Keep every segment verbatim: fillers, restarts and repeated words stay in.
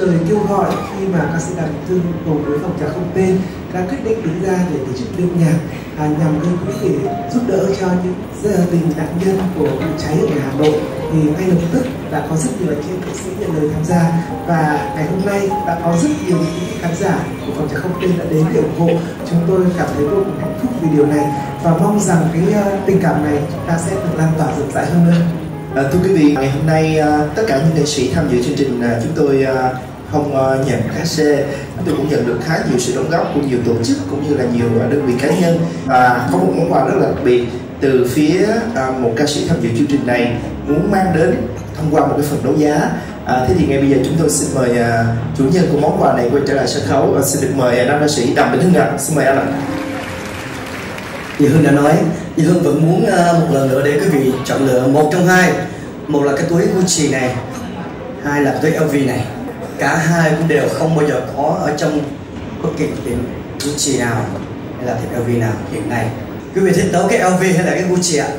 Lời kêu gọi khi mà ca sĩ Đàm Vĩnh Hưng cùng với phòng trà không tên đã quyết định đứng ra để tổ chức đêm nhạc à, nhằm gây quỹ để giúp đỡ cho những gia đình nạn nhân của vụ cháy ở Hà Nội, thì ngay lập tức đã có rất nhiều anh chị nghệ sĩ nhận lời tham gia, và ngày hôm nay đã có rất nhiều những khán giả của phòng trà không tên đã đến để ủng hộ. Chúng tôi cảm thấy vô cùng hạnh phúc vì điều này và mong rằng cái uh, tình cảm này chúng ta sẽ được lan tỏa rộng rãi hơn nữa. À, thưa quý vị, ngày hôm nay uh, tất cả những nghệ sĩ tham dự chương trình uh, chúng tôi uh, không uh, nhận cá xê, tôi cũng nhận được khá nhiều sự đóng góp của nhiều tổ chức cũng như là nhiều uh, đơn vị cá nhân, và có một món quà rất là đặc biệt từ phía uh, một ca sĩ tham dự chương trình này muốn mang đến thông qua một cái phần đấu giá. À, thế thì ngay bây giờ chúng tôi xin mời uh, chủ nhân của món quà này quay trở lại sân khấu và xin được mời uh, nam ca sĩ Đàm Vĩnh Hưng ạ. Xin mời anh ạ. Như Hưng đã nói, Như Hưng vẫn muốn uh, một lần nữa để quý vị chọn lựa một trong hai. Một là cái túi Gucci này, hai là cái túi lờ vê này. Cả hai cũng đều không bao giờ có ở trong bất kỳ tiệm Gucci nào hay là tiệm lờ vê nào hiện nay. Quý vị thích đấu cái lờ vê hay là cái Gucci ạ?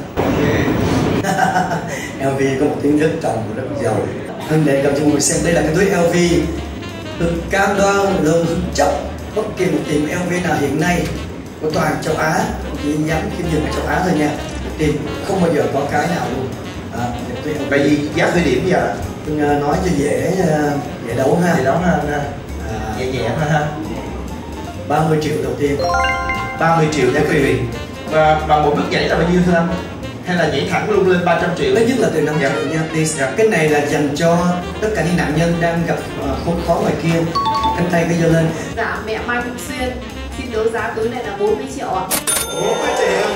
lờ vê có một tiếng rất trọng và rất giàu. Hưng để cầm cho mọi người xem, đây là cái túi lờ vê. Hưng cam đoan luôn Hưng chấp bất kỳ một tiệm lờ vê nào hiện nay của toàn châu Á, chỉ nhắm kiếm dừng ở châu Á thôi nha, tìm không bao giờ có cái nào luôn. À, vậy vì giá khởi điểm giờ Hưng nói cho dễ dễ đấu ha, dễ đấu ha, à, nhẹ nhẹ ha ha. ba mươi triệu đầu tiên, ba mươi triệu nha quý vị. Và bằng một bước nhảy là bao nhiêu thưa anh? Hay là nhảy thẳng luôn lên ba trăm triệu? Ít nhất là từ năm triệu nha please. Dạ. Cái này là dành cho tất cả những nạn nhân đang gặp uh, khốn khó ngoài kia. Cánh tay cái giơ lên. Dạ, mẹ Mai Thị Xuyên xin đấu giá túi này là bốn mươi triệu ạ. bốn mươi triệu.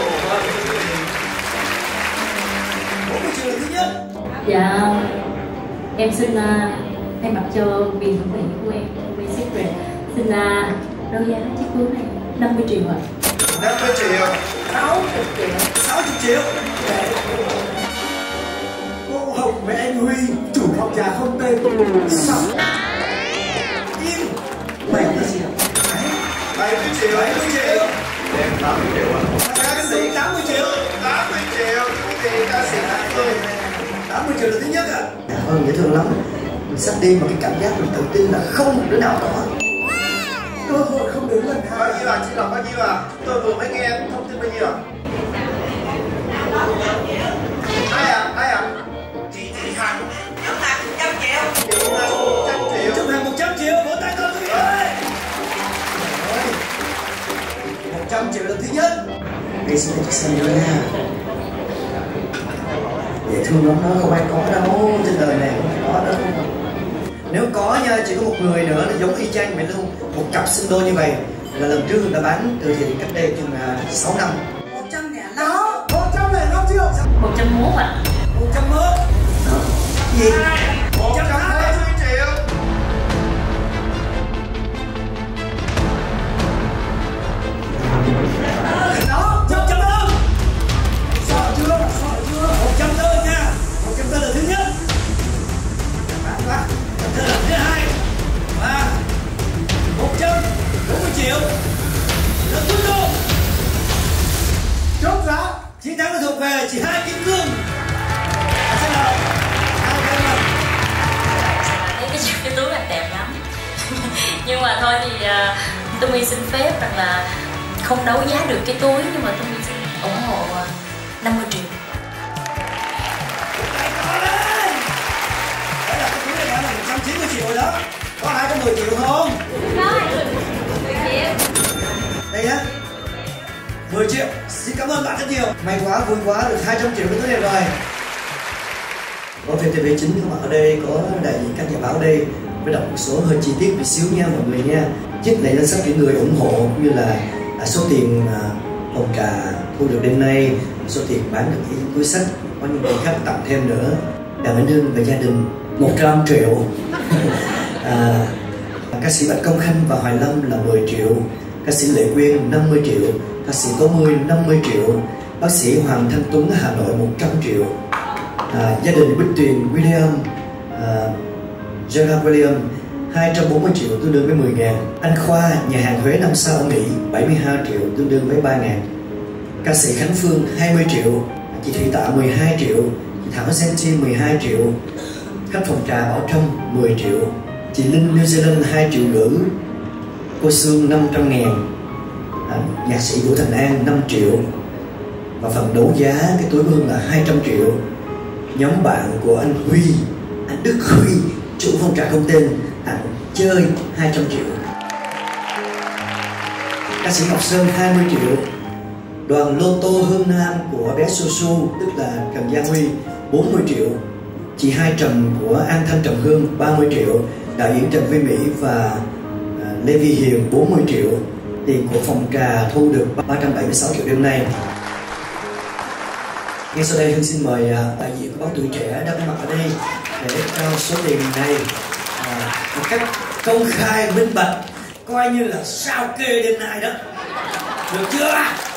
bốn mươi triệu là thứ nhất. Dạ, em xin uh, thay mặt cho viên thẩm mỹ của em, Vi Secret, xin uh, đấu giá chiếc túi này năm mươi triệu ạ. năm mươi triệu. sáu mươi triệu. sáu mươi triệu. Cô Hồng với anh Huy, chủ phòng trà không tên. Sao? Im. bảy mươi triệu. bảy mươi triệu. bảy mươi triệu. Em tám mươi triệu ạ. Ca sĩ tám mươi triệu. tám mươi triệu. Quý vị ca sĩ tám mươi. tám mươi triệu là thứ nhất ạ. À. Ơn dễ thương lắm. Mình sắp đi mà cái cảm giác mình tự tin là không đứa nào có. Cơ hội không đến lần hai. Bao nhiêu à? Chị Lộc bao nhiêu à? Tôi vừa mới nghe thông tin bao nhiêu à? Ai à? Ai à? Chị Thị Hằng. Chúng ta một trăm triệu. Chị Hằng một trăm triệu. Chúc Hằng một trăm triệu. Vỗ tay con quý vị ơi. một trăm triệu là thứ nhất. Đây xin cho xem nữa nha. Dễ thương lắm đó, không ai có đâu, trên đời này không ai có đâu. Nếu có nha, chỉ có một người nữa là giống y chang vậy luôn. Một cặp sinh đôi như vậy là lần trước người ta bán từ thiện cách đây chừng sáu năm. Một trăm lẻ năm. Một trăm lẻ năm triệu. Một trăm mốt ạ. Một trăm mốt. Gì? Một trăm hai mươi triệu. Đó, một trăm bốn. Sợ chưa? Sợ chưa? Một trăm bốn nha. Một trăm bốn là thứ nhất. Bạn quá. Một trăm là thứ hai. Và một trăm bốn mươi triệu là cuối cùng. Chốt giá. Chiến thắng đã thuộc về chỉ hai kim cương. Xin lỗi. Hai cái mà. Thấy cái, cái túi này đẹp lắm. Nhưng mà thôi thì uh, tôi My xin phép rằng là không đấu giá được cái túi, nhưng mà tôi My xin ủng hộ uh, năm mươi triệu. Đấy là cái túi này đã là một trăm chín mươi triệu rồi đó. Có hai trăm mười triệu không? Rồi, mười triệu. Đây á, mười triệu. Xin cảm ơn bạn rất nhiều. May quá, vui quá, được hai trăm triệu cái túi này rồi. Có vê tê vê chín các bạn ở đây, có đại diện các nhà báo ở đây. Với đọc một số hơi chi tiết một xíu nha mọi người nha. Trước này danh sách những người ủng hộ cũng như là à, số tiền à, phòng trà thu được đêm nay, số tiền bán được cái túi sách, có những người khác tặng thêm nữa. Đàm Vĩnh Hưng và gia đình một trăm triệu. à, ca sĩ Bạch Công Khanh và Hoài Lâm là mười triệu, ca sĩ Lệ Quyên năm mươi triệu, ca sĩ Tố Mươi năm mươi triệu, bác sĩ Hoàng Thanh Tuấn Hà Nội một trăm triệu, à, gia đình Bích Tuyền William, à, Gerard William hai trăm bốn mươi triệu tương đương với mười ngàn. Anh Khoa, nhà hàng Huế năm sao ở Mỹ bảy mươi hai triệu tương đương với ba ngàn. Ca sĩ Khánh Phương hai mươi triệu, chị Thủy Tạ mười hai triệu, chị Thảo Senti mười hai triệu, khách phòng trà Bảo Trâm mười triệu, Chị Linh New Zealand hai triệu rưỡi, cô Sương năm trăm ngàn, à, nhạc sĩ Vũ Thành An năm triệu, và phần đấu giá cái túi của Hưng là hai trăm triệu. Nhóm bạn của anh Huy, anh Đức Huy, chủ phong trà không tên, tặng chơi hai trăm triệu. Ca sĩ Ngọc Sơn hai mươi triệu. Đoàn Lô Tô Hương Nam của bé Su Su, tức là Trần Gia Huy, bốn mươi triệu. Chị Hai Trầm của An Thanh Trầm Hương ba mươi triệu. Đạo diễn Trần Vi Mỹ và uh, Lê Vi Hiền bốn mươi triệu. Tiền của phòng trà thu được ba trăm bảy mươi sáu triệu đêm nay. Ngay sau đây Hưng xin mời uh, đại diện của báo Tuổi Trẻ đã có mặt ở đây để trao số tiền này uh, một cách công khai minh bạch, coi như là sao kê đêm nay đó, được chưa?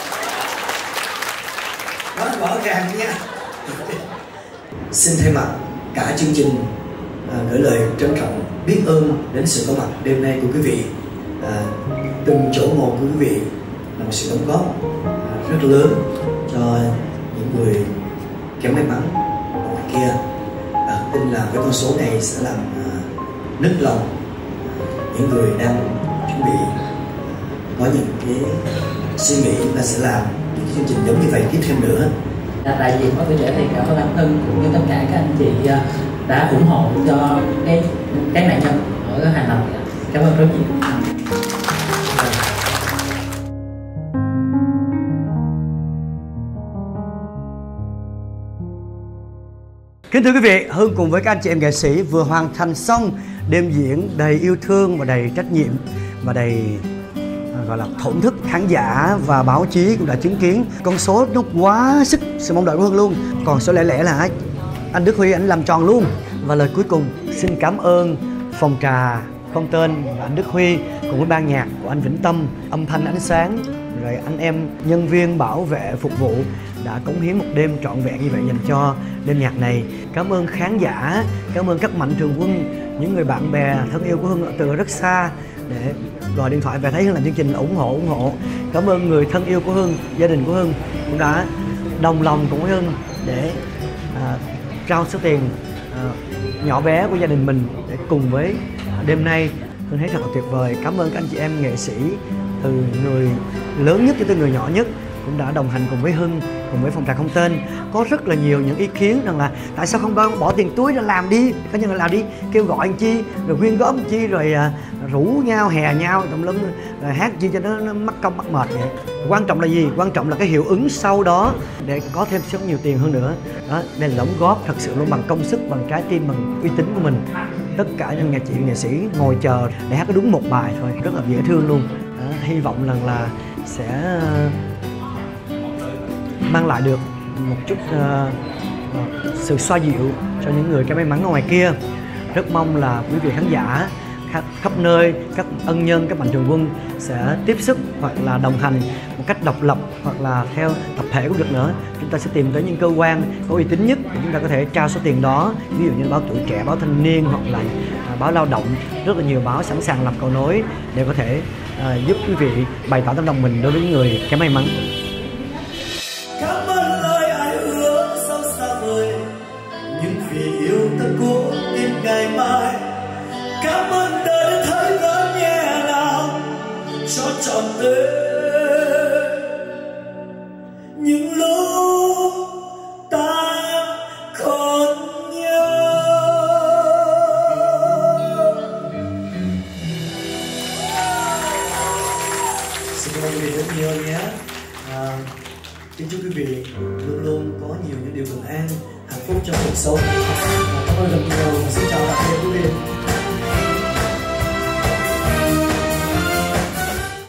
Nói rõ ràng nha. Xin thay mặt cả chương trình à, gửi lời trân trọng biết ơn đến sự có mặt đêm nay của quý vị. À, từng chỗ một của quý vị là một sự đóng góp à, rất lớn cho những người kém may mắn ở ngoài kia. À, tin là với con số này sẽ làm à, nức lòng những người đang chuẩn bị à, có những cái suy nghĩ là sẽ làm những chương trình giống như vậy tiếp theo nữa. Đại diện của Tuổi Trẻ thì cảm ơn anh Hưng cũng như tất cả các anh chị đã ủng hộ cho cái cái nạn nhân ở Hà Nội. Cảm ơn rất nhiều. Kính thưa quý vị, Hưng cùng với các anh chị em nghệ sĩ vừa hoàn thành xong đêm diễn đầy yêu thương và đầy trách nhiệm và đầy gọi là thổn thức. Khán giả và báo chí cũng đã chứng kiến con số nó quá sức sự mong đợi của Hưng luôn. Còn số lẻ lẻ là anh Đức Huy anh làm tròn luôn. Và lời cuối cùng xin cảm ơn phòng trà không tên và anh Đức Huy cùng với ban nhạc của anh Vĩnh Tâm, âm thanh ánh sáng, rồi anh em nhân viên bảo vệ phục vụ đã cống hiến một đêm trọn vẹn như vậy dành cho đêm nhạc này. Cảm ơn khán giả, cảm ơn các mạnh thường quân, những người bạn bè thân yêu của Hưng từ rất xa để gọi điện thoại về thấy Hưng làm chương trình ủng hộ ủng hộ. Cảm ơn người thân yêu của Hưng, gia đình của Hưng cũng đã đồng lòng cùng với Hưng để à, trao số tiền à, nhỏ bé của gia đình mình để cùng với đêm nay. Hưng thấy thật là tuyệt vời. Cảm ơn các anh chị em nghệ sĩ từ người lớn nhất cho tới người nhỏ nhất cũng đã đồng hành cùng với Hưng, cùng với phòng trà không tên. Có rất là nhiều những ý kiến rằng là tại sao không bỏ tiền túi ra làm đi, cá nhân là làm đi, kêu gọi anh chi, rồi quyên góp anh chi, rồi à, rủ nhau, hè nhau, tùm lum, rồi hát chi cho nó, nó mắc công mắc mệt vậy. Quan trọng là gì? Quan trọng là cái hiệu ứng sau đó để có thêm rất nhiều tiền hơn nữa. Đó, đây là đóng góp thật sự luôn bằng công sức, bằng trái tim, bằng uy tín của mình. Tất cả những nghệ sĩ nghệ sĩ ngồi chờ để hát có đúng một bài thôi, rất là dễ thương luôn. Đó, hy vọng rằng là sẽ mang lại được một chút uh, sự xoa dịu cho những người kém may mắn ở ngoài kia. Rất mong là quý vị khán giả khắp, khắp nơi, các ân nhân, các mạnh thường quân sẽ tiếp sức hoặc là đồng hành một cách độc lập hoặc là theo tập thể cũng được nữa. Chúng ta sẽ tìm tới những cơ quan có uy tín nhất để chúng ta có thể trao số tiền đó, ví dụ như báo Tuổi Trẻ, báo Thanh Niên hoặc là uh, báo Lao Động. Rất là nhiều báo sẵn sàng làm cầu nối để có thể uh, giúp quý vị bày tỏ tấm lòng mình đối với những người kém may mắn. Cảm ơn lời ai hứa sâu xa vời, nhưng vì yêu ta cố tìm ngày mai. Cảm ơn đời đã thấy ngỡ nhẹ lòng cho trọn đời những lúc ta còn nhau. Xin cảm ơn quý vị rất nhiều nhé. À, kính chúc quý vị luôn luôn có nhiều những điều bình an, hạnh phúc trong cuộc sống. À, cảm ơn rất nhiều. Xin chào tạm biệt quý vị.